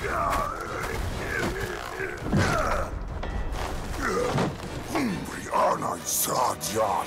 Brianna Sarjan.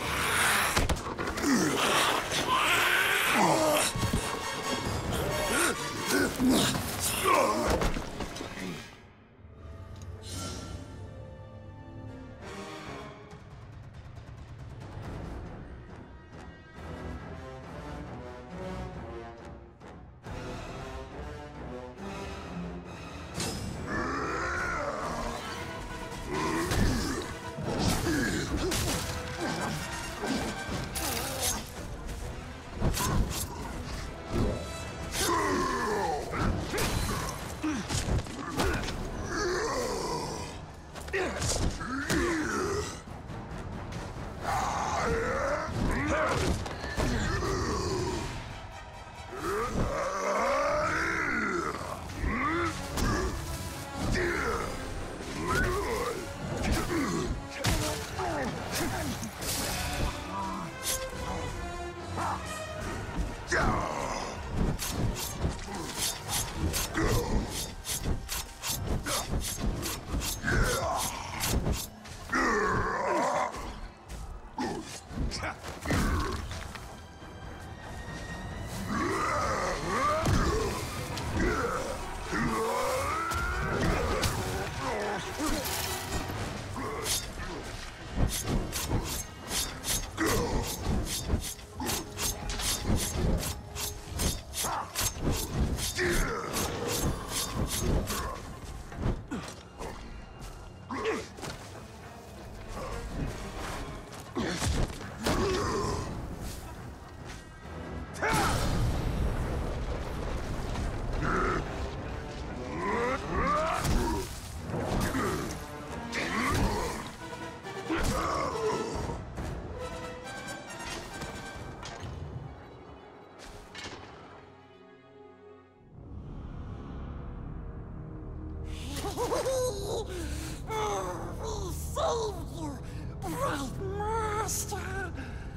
We saved you, Bright Master.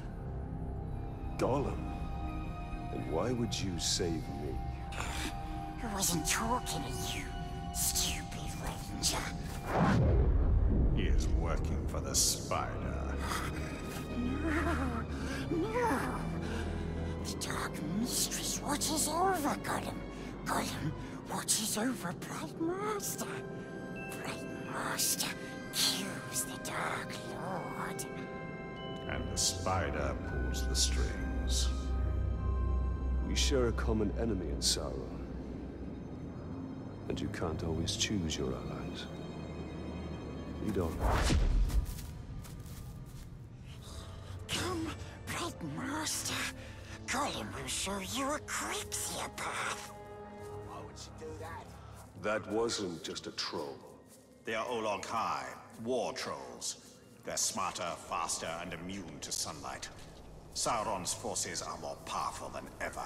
Gollum? And why would you save me? I wasn't talking to you, stupid ranger. He is working for the Spider. No. The Dark Mistress watches over Gollum. Gollum watches over Bright Master. Bright Master kills the Dark Lord. And the Spider pulls the strings. We share a common enemy in Sauron. And you can't always choose your allies. Lead on. Come, Bright Master. Gollum will show you a quicker path. Why would she do that? That wasn't just a troll. They are Olog-hai, war trolls. They're smarter, faster, and immune to sunlight. Sauron's forces are more powerful than ever.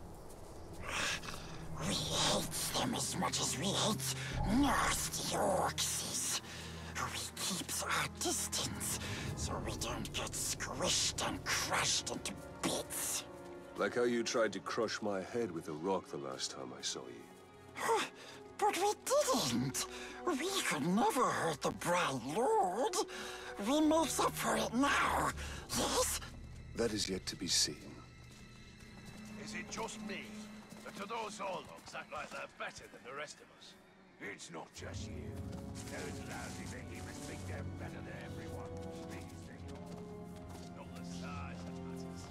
We hate them as much as we hate nasty orcs. We keeps our distance so we don't get squished and crushed into bits. Like how you tried to crush my head with a rock the last time I saw you. But we didn't. We could never hurt the Bright Lord. We makes up for it now, yes? That is yet to be seen. Is it just me? Or do those Orlogs act like they're better than the rest of us? It's not just you. Those lousy behemoths think they're better than everyone. Please, they are. Not the size that matters.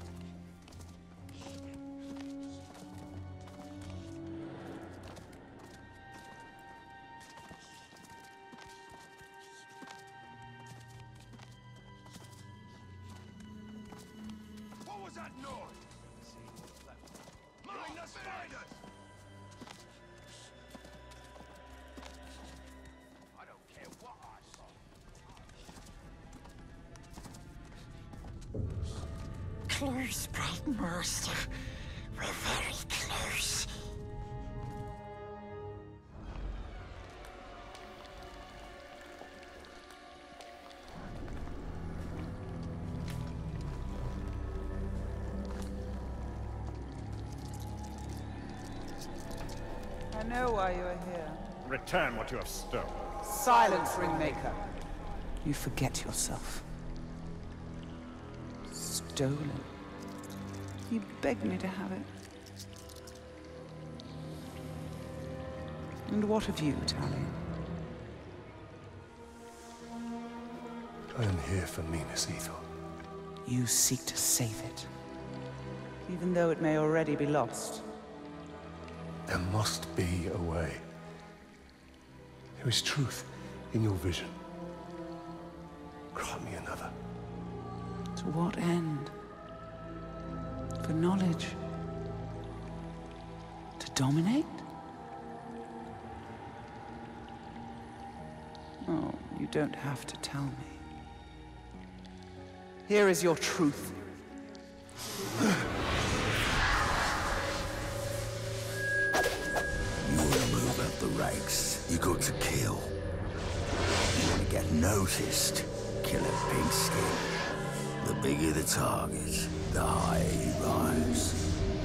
What was that noise? See what's left. Mind the spiders! I don't care what I saw. Close, Bright Master. We're very close. I know why you are here. Return what you have stolen. Silence, Ringmaker. You forget yourself. Stolen. You begged me to have it. And what of you, Talion? I am here for Minas Ithil. You seek to save it, even though it may already be lost. There must be a way. There is truth in your vision. Grant me another. To what end? For knowledge? To dominate? Oh, you don't have to tell me. Here is your truth. You want to move up the ranks, you got to kill. You want to get noticed, kill a pink skin. The bigger the target, the higher you rise.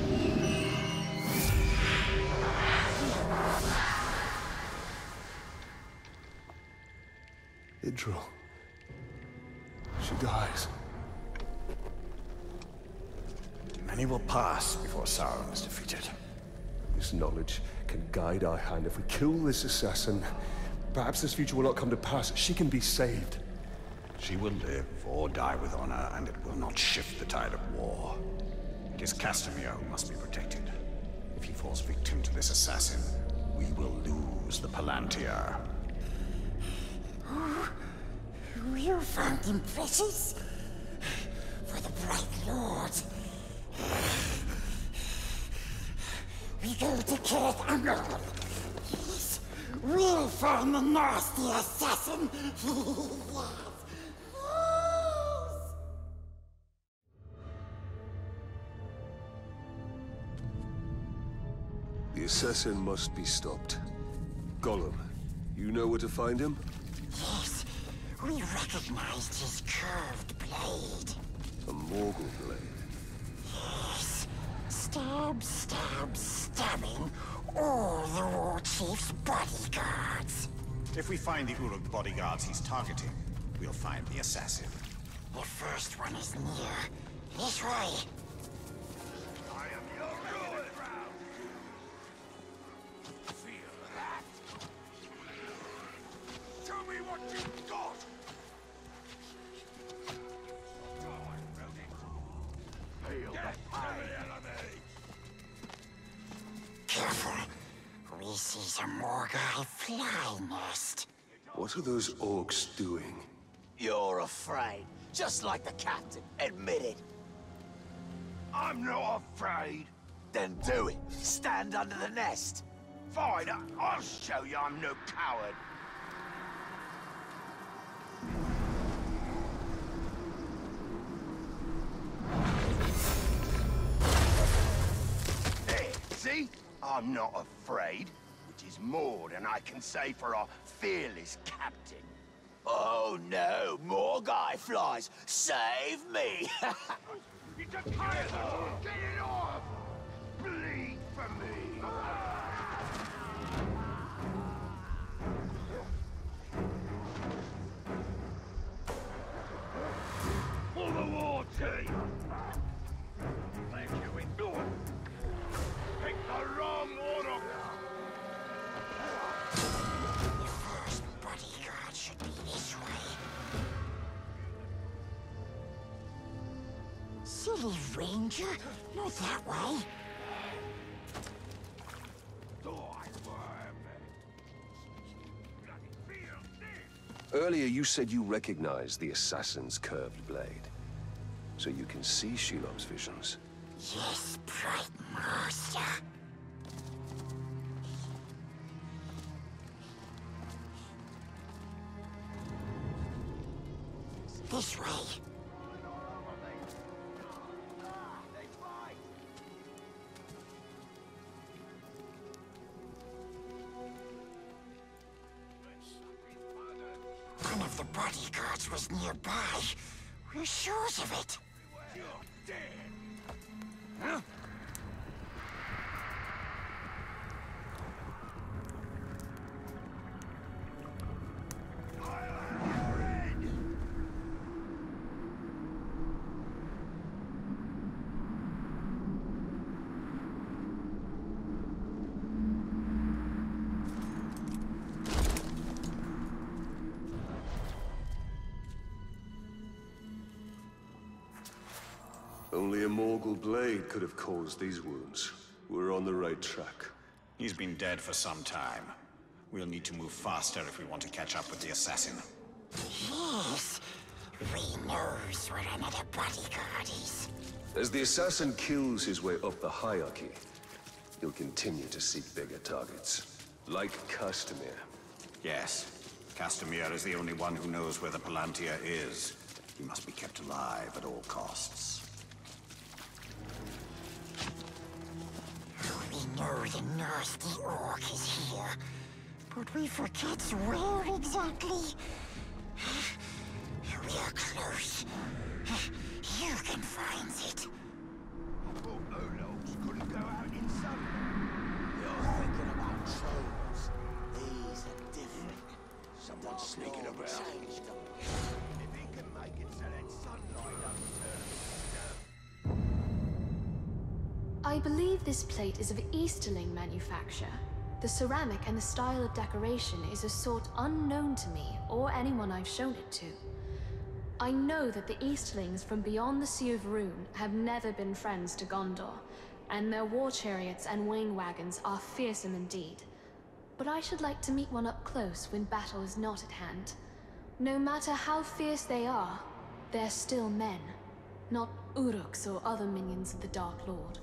Idril. She dies. Many will pass before Sauron is defeated. This knowledge can guide our hand. If we kill this assassin, perhaps this future will not come to pass. She can be saved. She will live or die with honor, and it will not shift the tide of war. It is Castamere who must be protected. If he falls victim to this assassin, we will lose the Palantir. You found him precious? For the Bright Lord. We go to Kirith Angol. Yes, we'll find the nasty assassin. Yes. The assassin must be stopped. Gollum, you know where to find him? Yes, we recognized his curved blade. A Morgul blade. Yes, stab, stab, stabbing all the War Chief's bodyguards. If we find the Uruk bodyguards he's targeting, we'll find the assassin. The first one is near. This way. I am your ruin. Feel that? Tell me what you've got. Feel the pain. Careful. We see some Morgai fly nest. What are those orcs doing? You're afraid, just like the captain. Admit it. I'm not afraid. Then do it. Stand under the nest. Fine, I'll show you I'm no coward. There, see? I'm not afraid, which is more than I can say for our fearless captain. Oh no, more guy flies. Save me. It's a tiger! Get it off! Bleed for me! For the war team! Thank you, ignore. Pick the wrong order! The first bodyguard should be this way. Silly ranger, not that way. Earlier you said you recognized the assassin's curved blade. So you can see Shelob's visions. Yes, Bright Master. This way. One of the bodyguards was nearby. We're sure of it. You're dead! Huh? Only a Morgul blade could have caused these wounds. We're on the right track. He's been dead for some time. We'll need to move faster if we want to catch up with the assassin. Yes. We knows where another bodyguard is. As the assassin kills his way up the hierarchy, he'll continue to seek bigger targets. Like Castamir. Yes. Castamir is the only one who knows where the Palantir is. He must be kept alive at all costs. We know the nasty orc is here, but we forget where exactly. We are close. You can find it. I thought Olog's couldn't go out in sunlight. You're thinking about trolls. These are different. Someone's sneaking Lord about. changed them. If he can make it so that sunlight doesn't turn. I believe this plate is of Easterling manufacture. The ceramic and the style of decoration is a sort unknown to me or anyone I've shown it to. I know that the Easterlings from beyond the Sea of Rune have never been friends to Gondor, and their war chariots and wain wagons are fearsome indeed. But I should like to meet one up close when battle is not at hand. No matter how fierce they are, they're still men, not Uruks or other minions of the Dark Lord.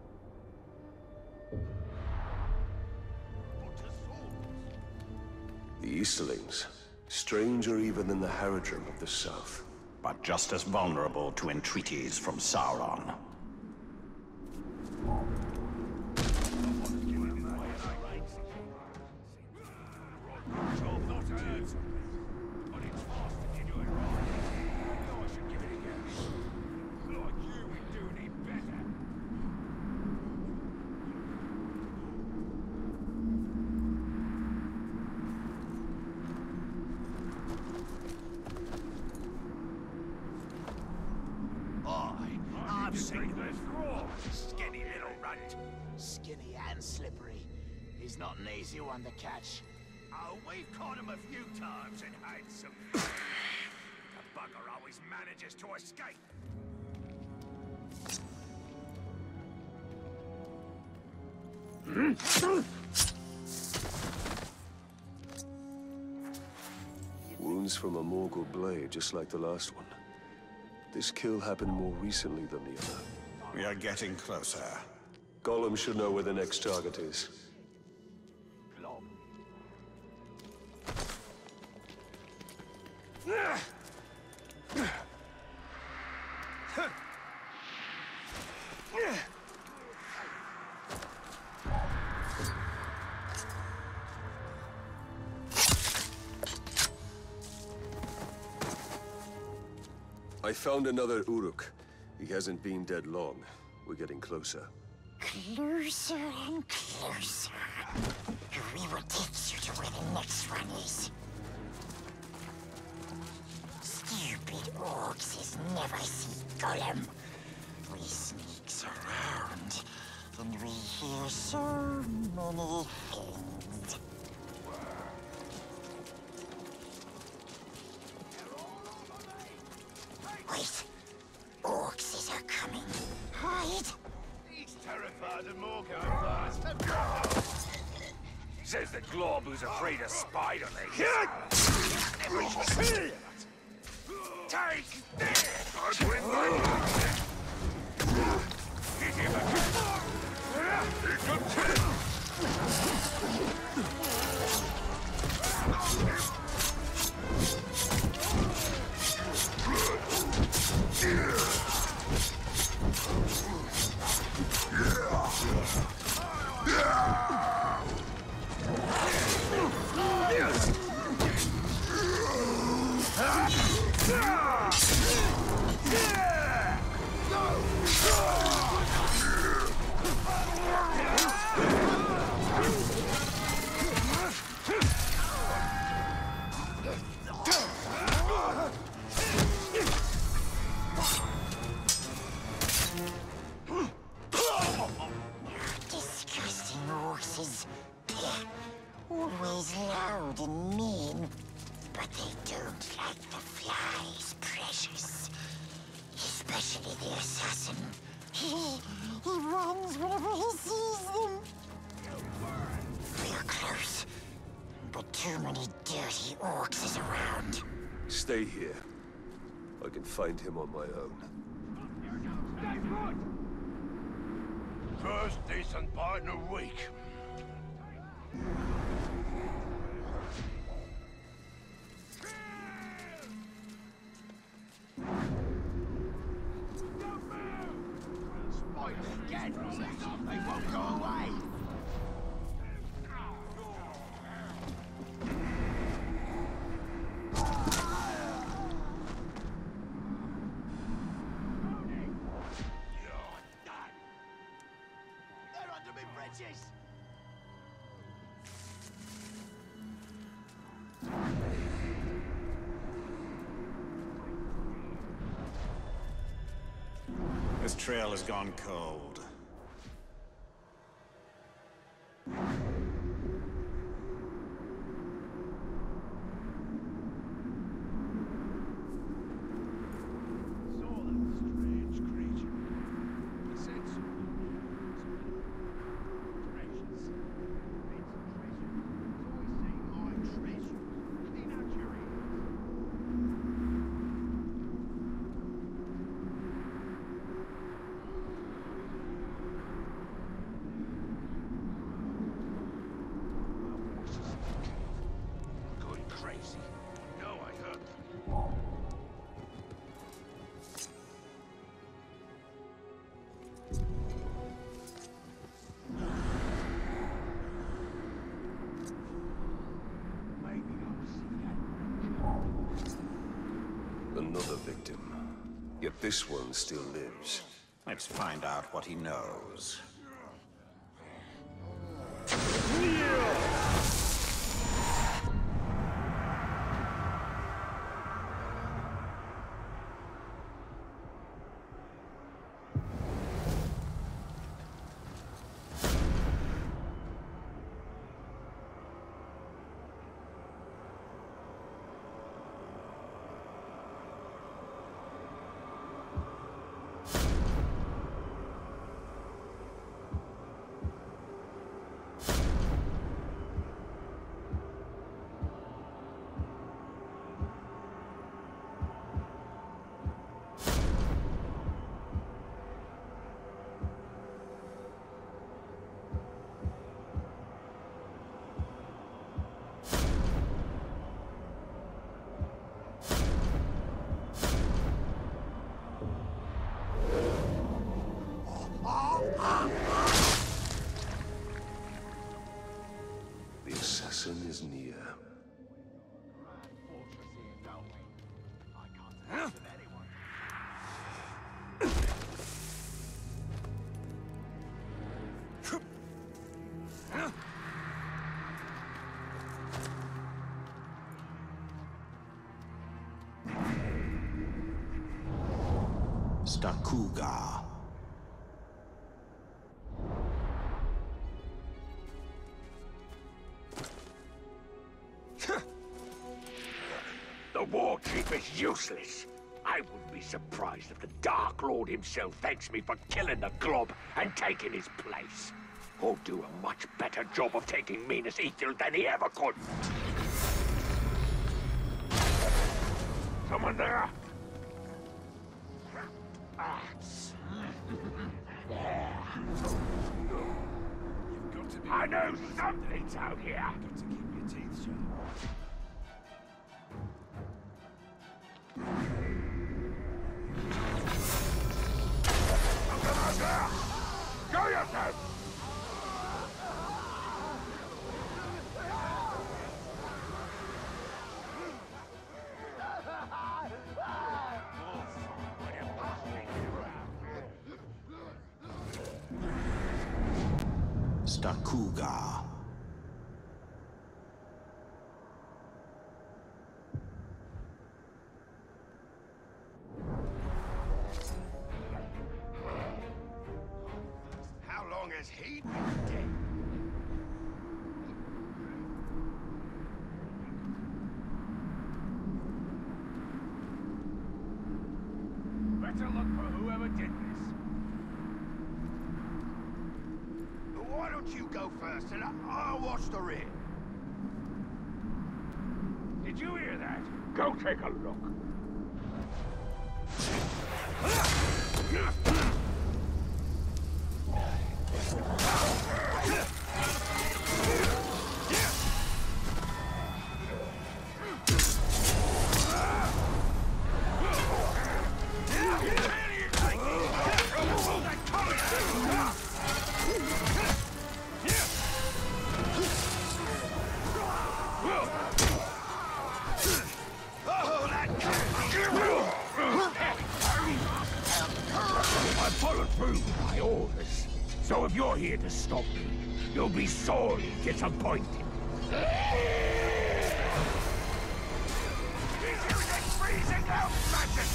The Easterlings, stranger even than the Haradrim of the South. But just as vulnerable to entreaties from Sauron. I've seen this raw, skinny little runt. Skinny and slippery. He's not an easy one to catch. Oh, we've caught him a few times and had some fun. The bugger always manages to escape. Wounds from a Morgul blade, just like the last one. This kill happened more recently than the other. We are getting closer. Gollum should know where the next target is. I found another Uruk. He hasn't been dead long. We're getting closer. Closer and closer. We will take you to where the next one is. Stupid orcs has never seen Gollum. We sneaks around, and we hear so many things. Wait, orcs are coming. Hide! He's terrified of Morgul. Says the glob who's afraid of spiderlings. Take this! I'll bring Hit him Disgusting orcs. Always loud and mean. But they don't like the flies, precious. His Especially the assassin. He runs whenever he sees them. We're close, but too many dirty orcs is around. Stay here. I can find him on my own. Stay put! First decent bite in a week. They won't go away! You're done. They're under me bridges! This trail has gone cold. Saw that strange creature. He said so. Treasures. It's treasure. Always say my treasure. Clean out your ears. Going crazy. No, I heard them. Maybe I'll see that. Another victim. Yet this one still lives. Let's find out what he knows. The assassin is near. Stakuga. The war chief is useless. I wouldn't be surprised if the Dark Lord himself thanks me for killing the Glob and taking his place. He'll do a much better job of taking Minas Ithil than he ever could. Someone there? I know something's out here. Got to keep your teeth shut. Come out there! Show yourself! Stakuga. How long has he been dead? Better look for did this. But why don't you go first and I'll watch the rear? Did you hear that? Go take a look. I followed through with my orders. So if you're here to stop me, you'll be sorely disappointed. He's using freezing out magic!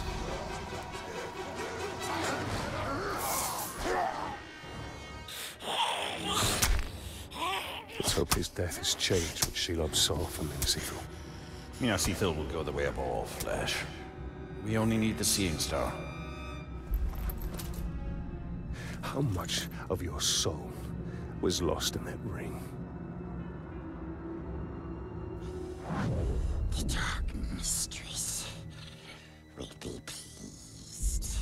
Let's hope his death has changed what Shelob saw from Minas Ithil. Minas Ithil will go the way of all flesh. We only need the Seeing Star. How much of your soul was lost in that ring? The Dark Mistress will be pleased.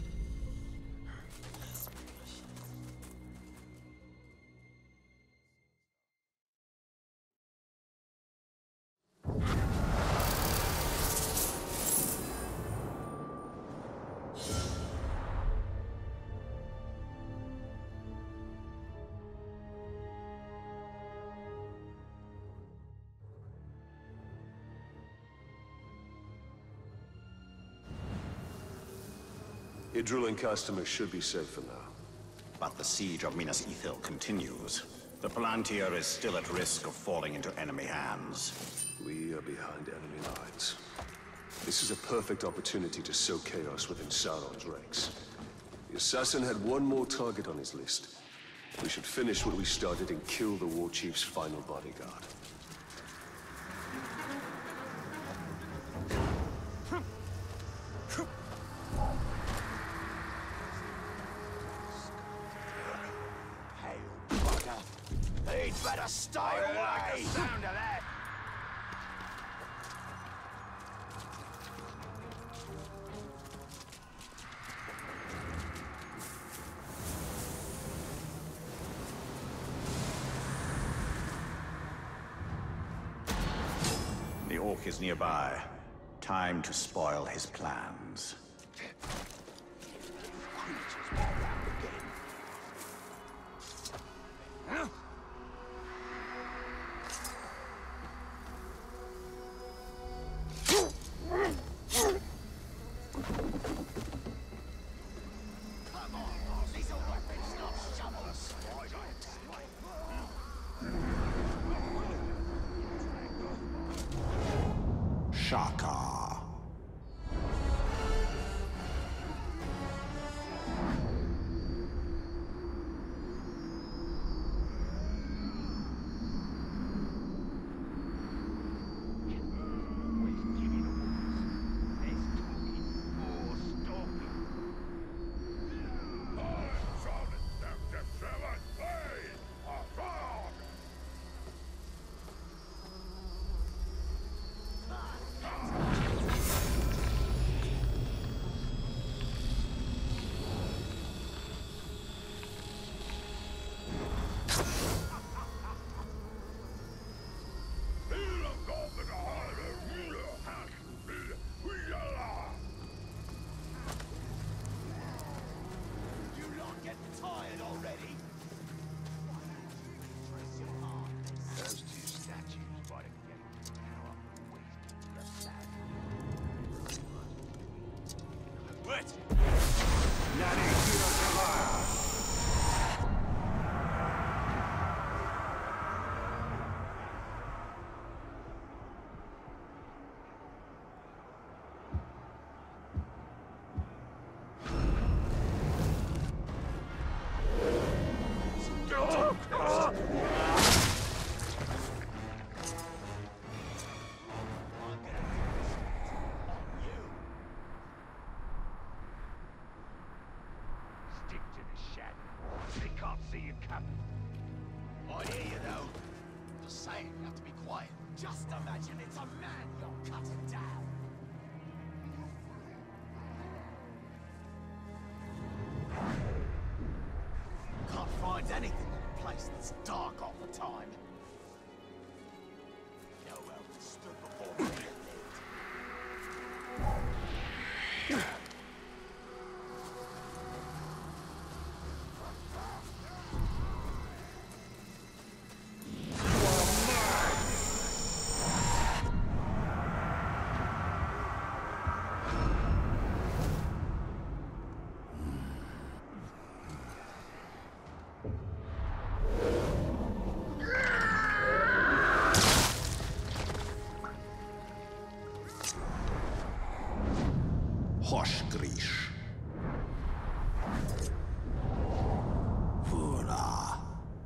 Idril and Castamir should be safe for now. But the siege of Minas Ithil continues. The Palantir is still at risk of falling into enemy hands. We are behind enemy lines. This is a perfect opportunity to sow chaos within Sauron's ranks. The assassin had one more target on his list. We should finish what we started and kill the War Chief's final bodyguard. He'd better stay away! Sound of that! The Orc is nearby. Time to spoil his plans. Shaka. just saying, you have to be quiet. Just imagine it's a man you're cutting down. Can't find anything in a place that's dark all the time. No elf stood before me and lived. Hoshgrish. Vura.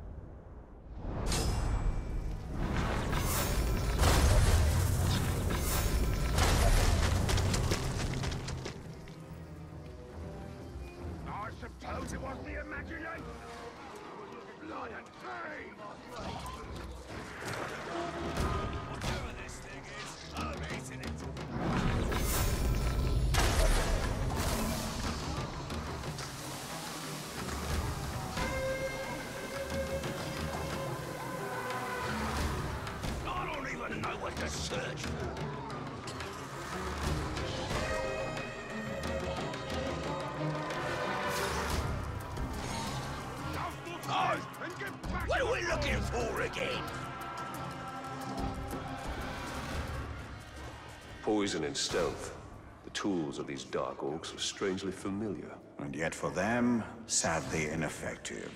I suppose it was the imagination. Blood and pain. Whatever this thing is, I'm eating it. I don't even know what to search for. What are we looking for again? Poison and stealth. The tools of these dark orcs are strangely familiar. And yet for them, sadly ineffective.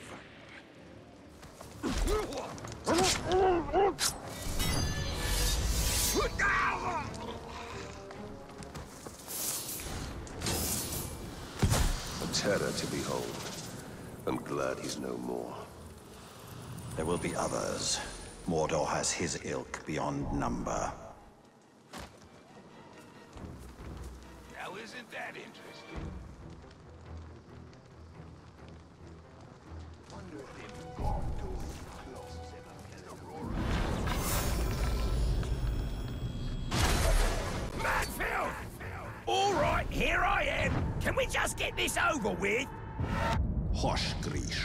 A terror to behold. I'm glad he's no more. There will be others. Mordor has his ilk beyond number. Now isn't that interesting? Wonder if them Gondor claws ever get Aurora. Manfield! All right, here I am. Can we just get this over with? Hoshgrish.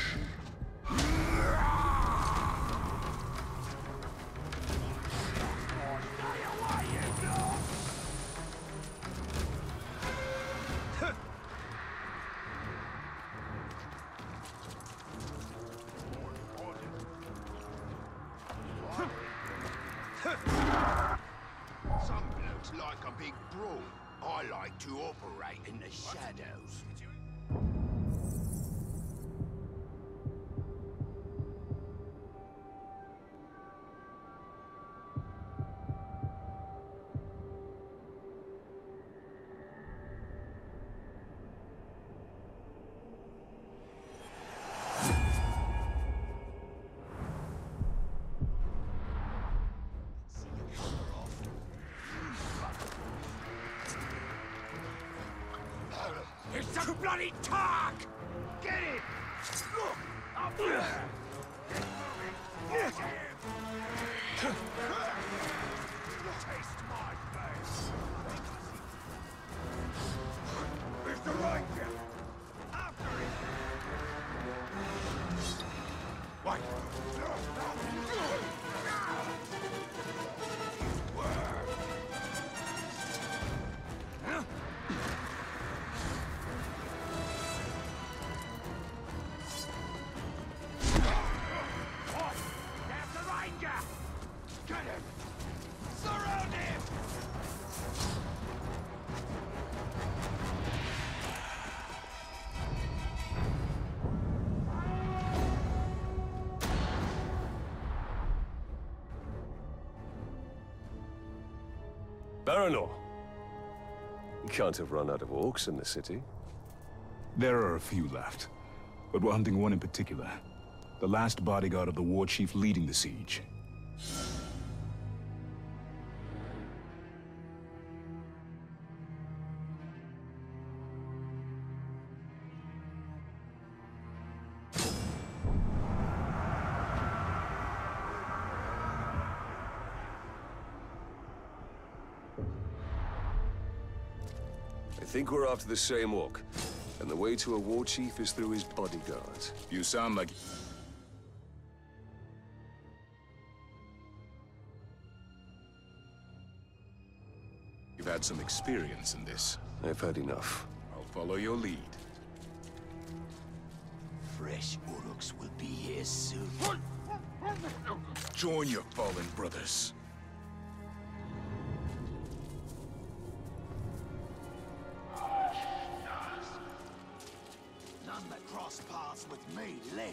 Some blokes like a big brawl. I like to operate in the shadows. It's a bloody targ! Get it! Look! Up there! Get him! Taste my face! Mr. Ranger! After it! Wait! Get him! Surround him! Baranor! You can't have run out of orcs in the city. There are a few left, but we're hunting one in particular. The last bodyguard of the war chief leading the siege. I think we're after the same orc. And the way to a war chief is through his bodyguards. You sound like... you've had some experience in this. I've had enough. I'll follow your lead. Fresh Uruks will be here soon. Join your fallen brothers. None that cross paths with me live.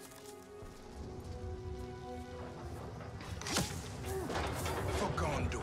For Gondor.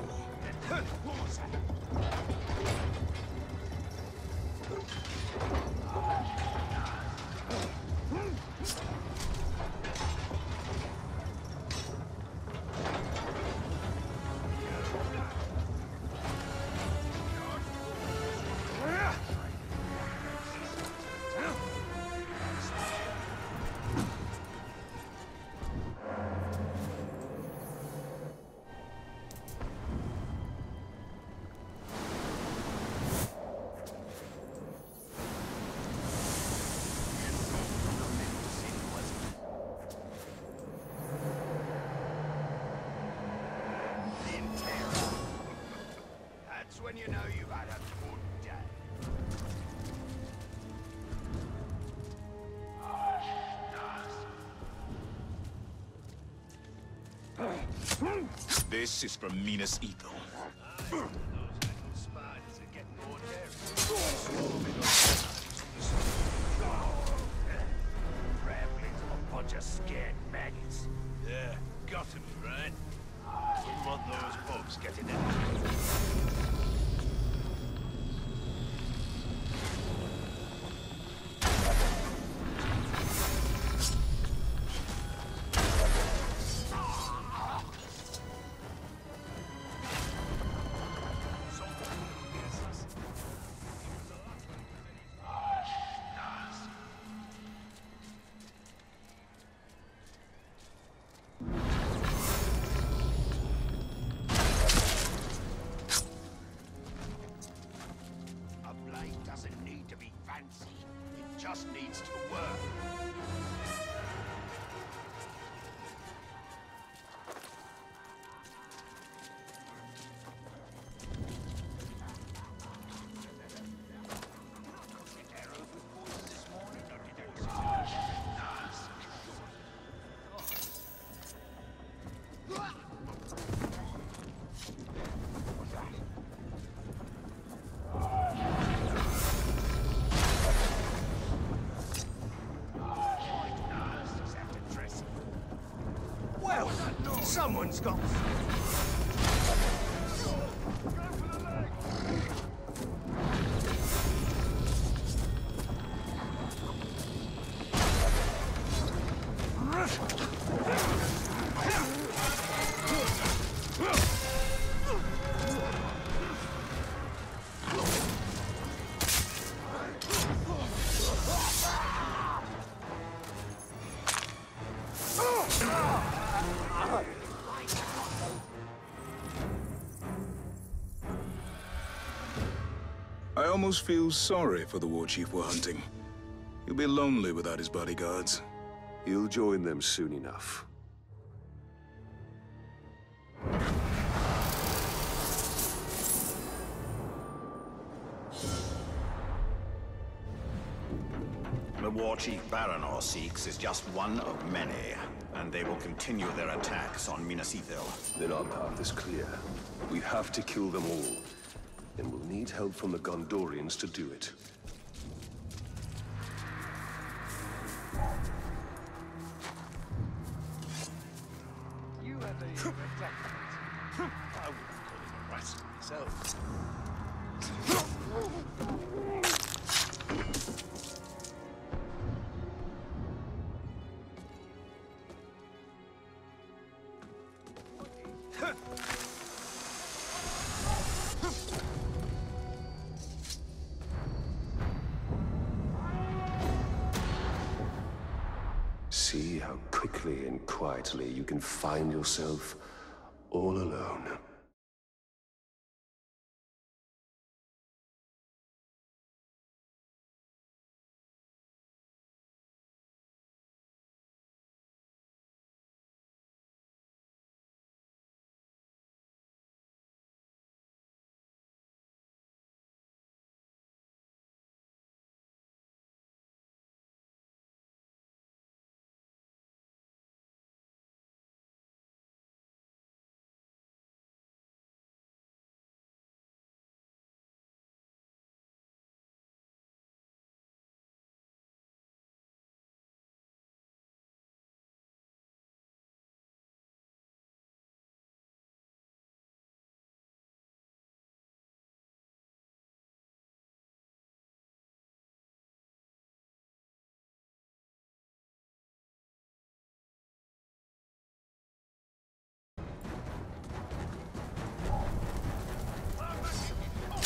When you know you've had a good day. This is from Minas Ithil. Those little spiders are getting more daring. Ramblings of a bunch of scared maggots. Yeah, got to be, right? Wouldn't want those folks getting in. Just needs to work. Someone's got... I almost feel sorry for the war chief we're hunting. He'll be lonely without his bodyguards. He'll join them soon enough. The war chief Baranor seeks is just one of many, and they will continue their attacks on Minas Ithil. Then our path is clear. We have to kill them all. And we'll need help from the Gondorians to do it. You had a I wouldn't call him a rascal myself. See how quickly and quietly you can find yourself all alone.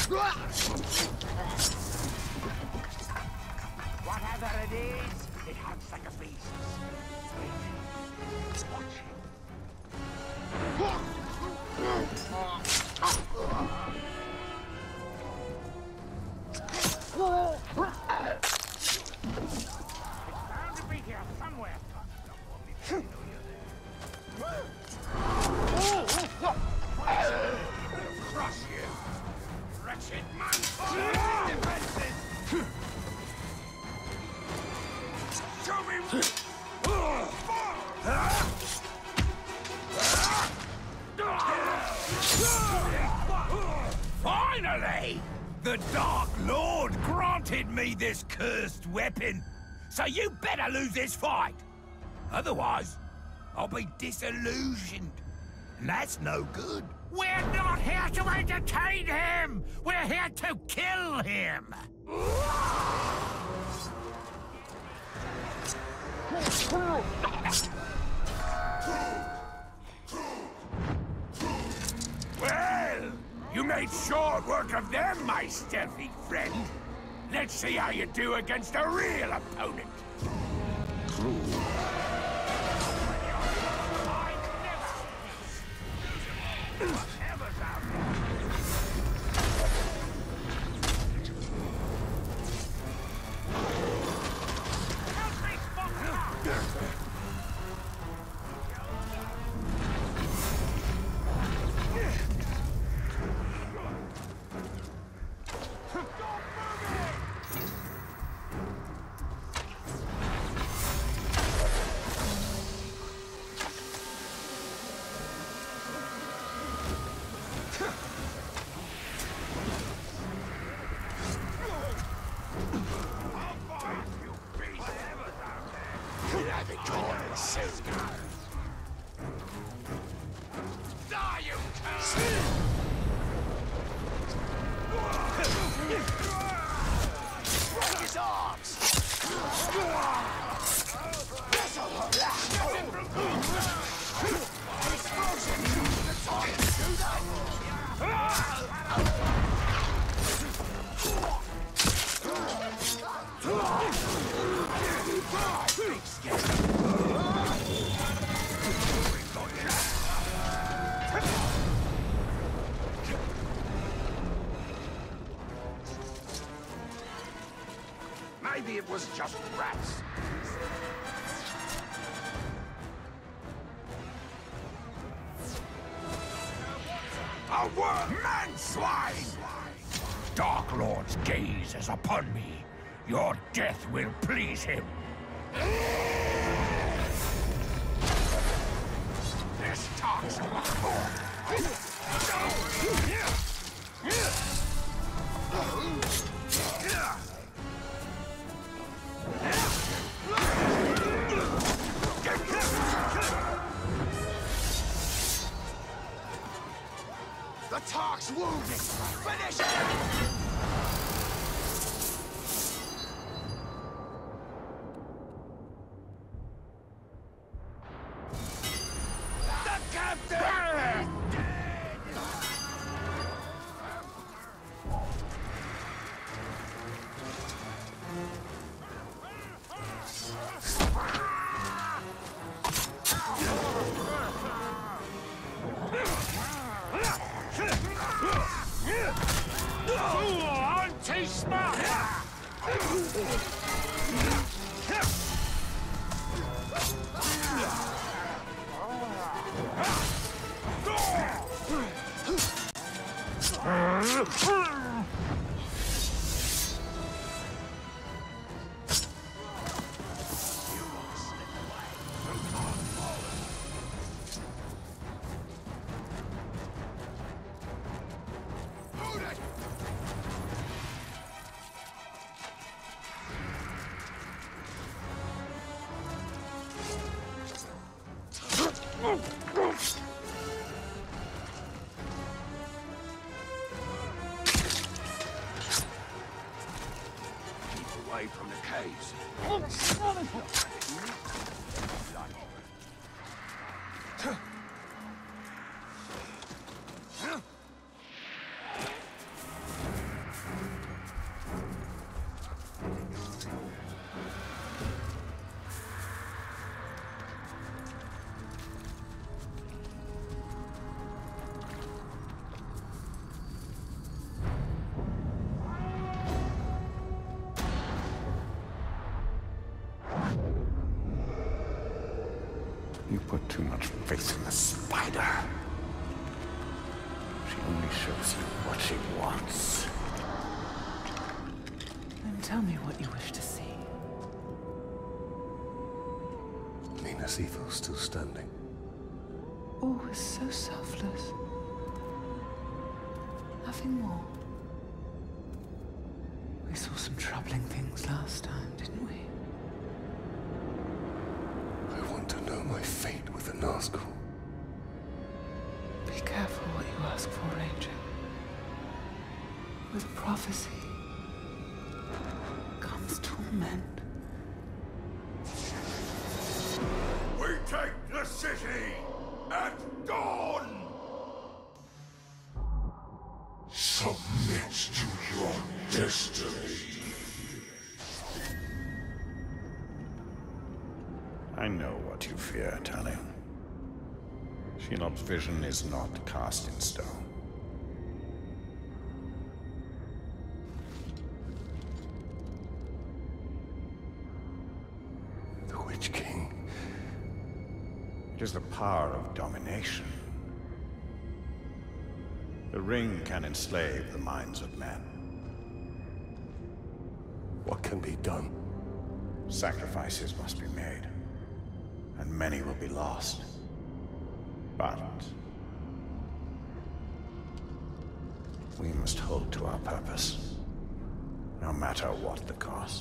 Whatever it is, it hunts like a beast. Watch it. Bound to be here somewhere. Crush you, wretched man! Defenses! Show me! Finally! The Dark Lord granted me this cursed weapon, so you better lose this fight. Otherwise, I'll be disillusioned, and that's no good. We're not here to entertain him! We're here to kill him! Well, you made short work of them, my stealthy friend. Let's see how you do against a real opponent. Maybe it was just rats. A worm, man swine! Dark Lord's gaze is upon me. Your death will please him. This talks. The Tark's wounded! Finish him! The captain! Anti-smart! Away from the caves. put too much faith in the spider. She only shows you what she wants. Then tell me what you wish to see. Minas Ethel still standing. Always so selfless. Nothing more. We saw some troubling things last time, didn't we? I want to know my fate with the Nazgul. Be careful what you ask for, Ranger. With prophecy comes torment. We take the city at dawn! Submit to your destiny. I know what you fear, Talion. Shelob's vision is not cast in stone. The Witch King. It is the power of domination. The ring can enslave the minds of men. What can be done? Sacrifices must be made, and many will be lost. But we must hold to our purpose, no matter what the cost.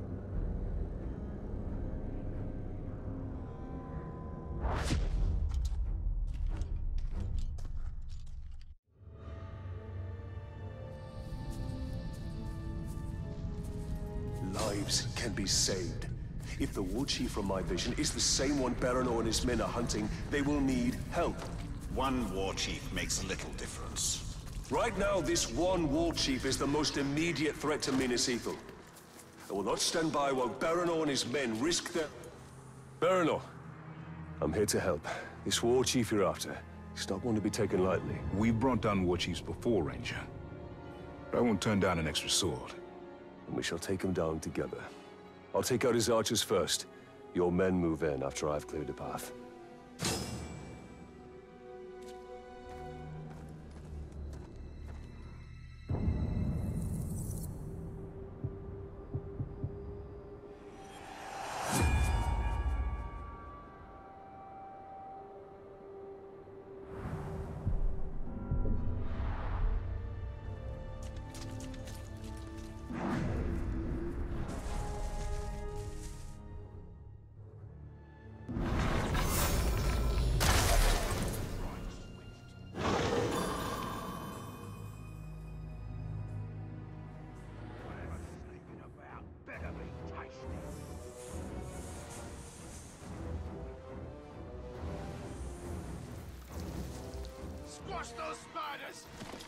Lives can be saved. If the war chief from my vision is the same one Baranor and his men are hunting, they will need help. One war chief makes little difference. Right now, this one war chief is the most immediate threat to Minas Ethel. I will not stand by while Baranor and his men risk their... Baranor, I'm here to help. This war chief you're after, he's not one to be taken lightly. We've brought down war chiefs before, Ranger. But I won't turn down an extra sword. And we shall take him down together. I'll take out his archers first. Your men move in after I've cleared the path. Squash those spiders!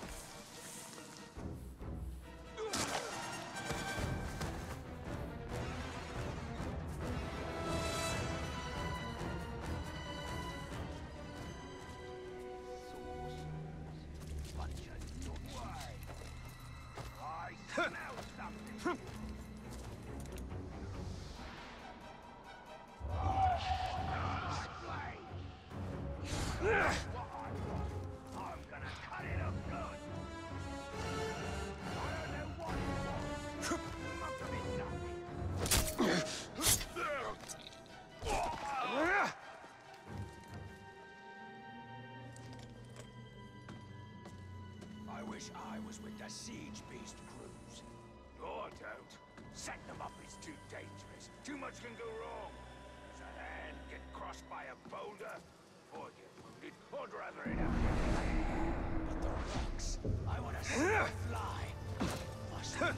I wish I was with the Siege Beast crews. Or don't. Setting them up is too dangerous. Too much can go wrong. Does a hand get crossed by a boulder? Or get wounded? Or rather it up. But the rocks, I want to see them fly. Must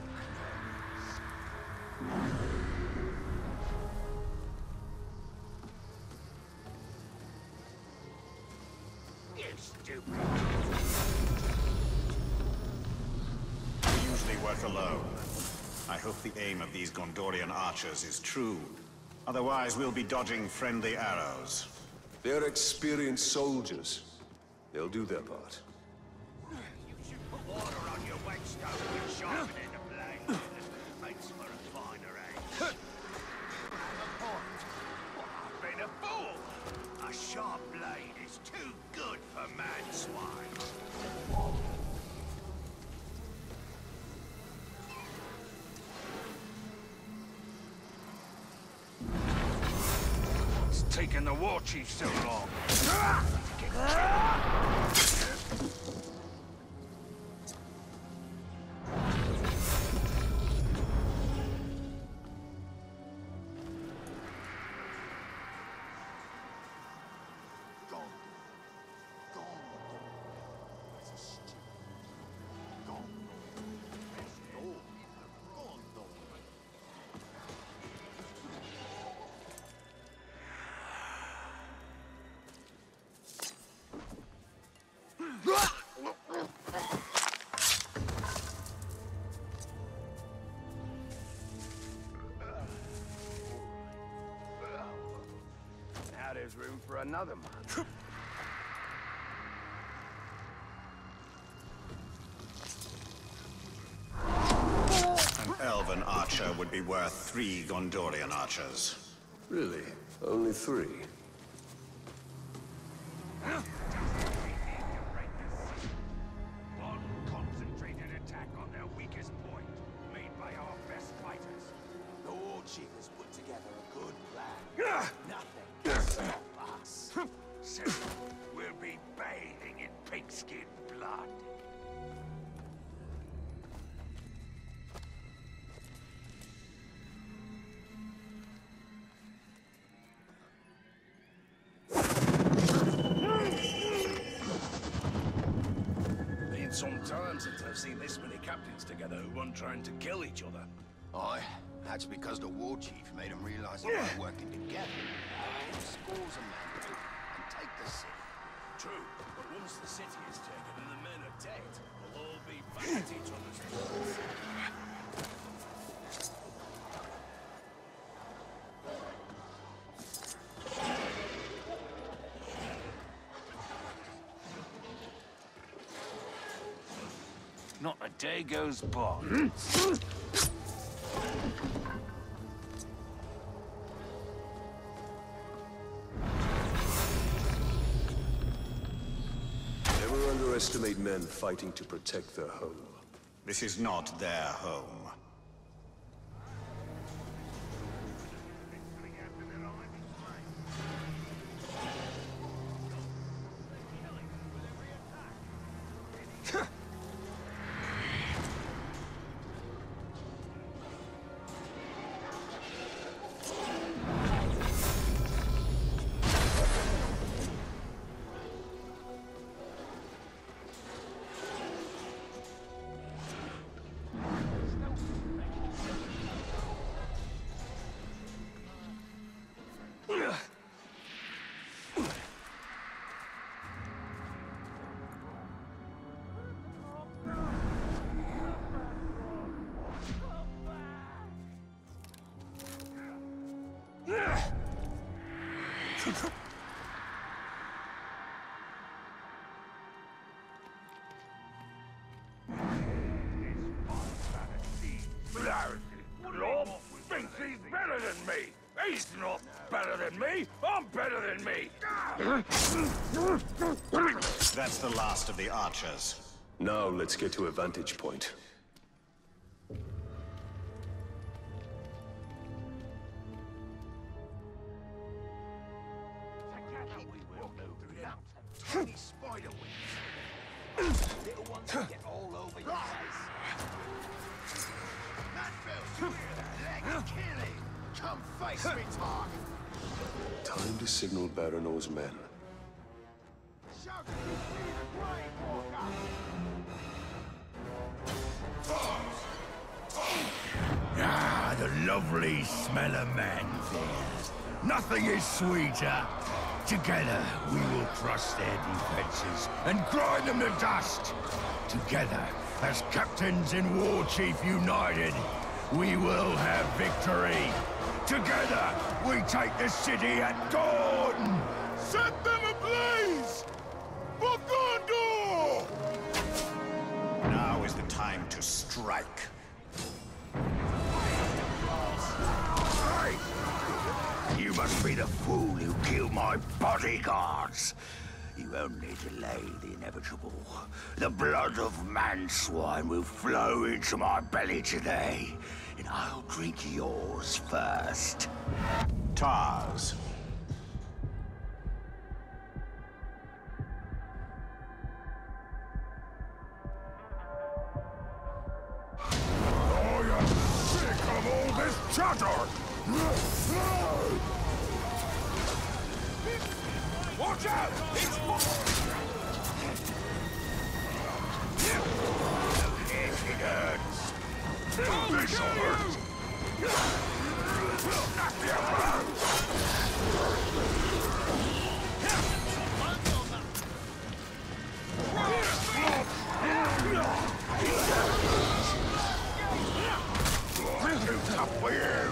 You stupid. We usually work alone. I hope the aim of these Gondorian archers is true. Otherwise, we'll be dodging friendly arrows. They're experienced soldiers. They'll do their part. You should put water on your whetstone and sharpen it the blade. Makes for a finer aim. Have a point. I've been a fool. A sharp blade is too good for man swine. What's taking the war chief so long? Now there's room for another man. An elven archer would be worth 3 Gondorian archers. Really? Only 3? One concentrated attack on their weakest point, made by our best fighters. The war chief has put together a good plan. Nothing can stop us. So we'll be bathing in pigskin blood. Been some time since I've seen this many captains together who weren't trying to kill each other. Aye, that's because the war chief made them realize they weren't working together. Scores of men and take the city. True, but once the city is taken and the men are dead, we'll all be back at each other's throats. Not a day goes by. Never underestimate men fighting to protect their home. This is not their home. Lord thinks he's better than me. He's not better than me. I'm better than me. That's the last of the archers. Now let's get to a vantage point. Together we will move the mountain. Tiny spider wings. Little ones will get all over your face. Manfield, leg killing. Come face me, Tark. Time to signal Baran's men. Shout if you see the Grey Walker. Ah, the lovely smell of manfield. Nothing is sweeter. Together, we will crush their defenses and grind them to dust. Together, as captains in War Chief united, we will have victory. Together, we take the city at dawn. Set them ablaze! For Gondor! Now is the time to strike. You must be be the fool who killed my bodyguards. You only delay the inevitable. The blood of Manswine will flow into my belly today, and I'll drink yours first. Tars. I am sick of all this chatter! Watch out! It's it hurts! This hurts! Too tough for you!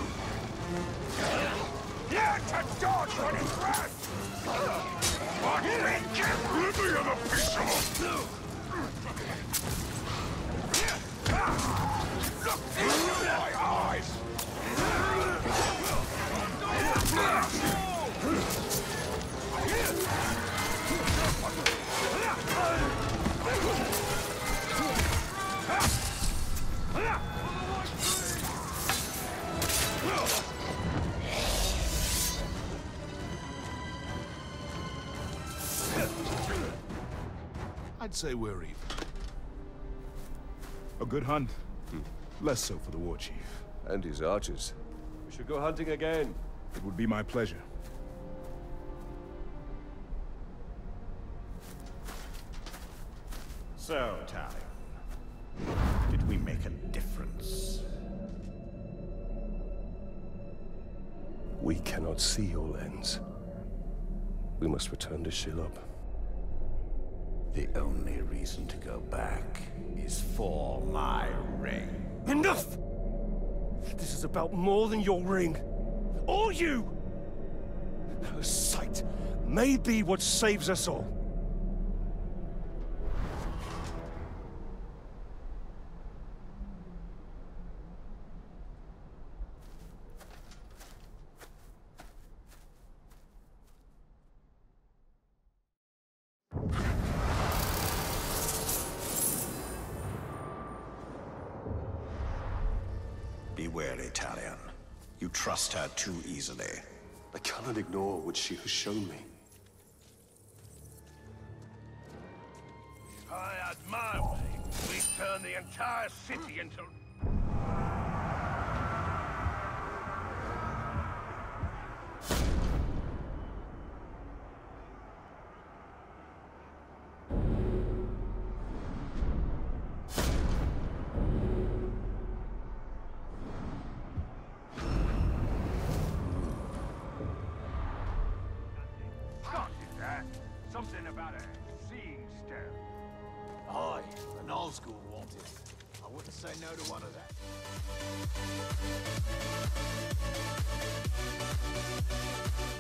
Yeah, to dodge when it's red! What bitch? Let me have a piece of him! Look into my eyes! I'd say we're even. A good hunt. Less so for the war chief. And his archers. We should go hunting again. It would be my pleasure. So, Talion, did we make a difference? We cannot see all ends. We must return to Shelob. The only reason to go back is for my ring. Enough! This is about more than your ring. Or you! Her sight may be what saves us all. Be wary, Talion. You trust her too easily. I cannot ignore what she has shown me. If I had my way, we'd turn the entire city into... Something about a seeing stone. Aye, an old school wanted. I wouldn't say no to one of that.